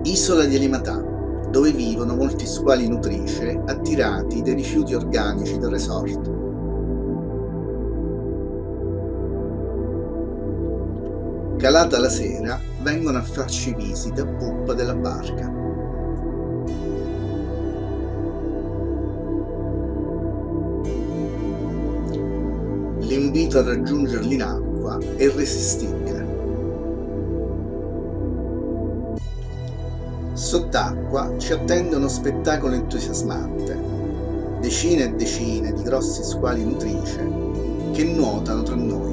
Isola di Alimatà, dove vivono molti squali nutrice attirati dai rifiuti organici del resort. Calata la sera, vengono a farci visita a poppa della barca. L'invito a raggiungerli in acqua è irresistibile. Sott'acqua ci attende uno spettacolo entusiasmante. Decine e decine di grossi squali nutrice che nuotano tra noi.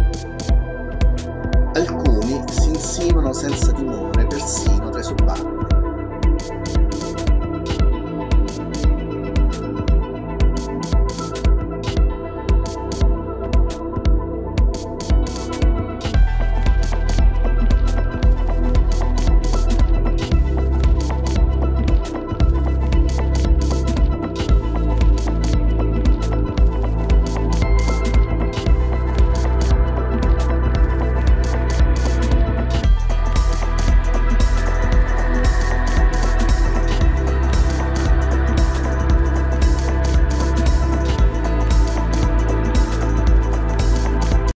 Alcuni si insinuano senza timore persino tra i subacquei.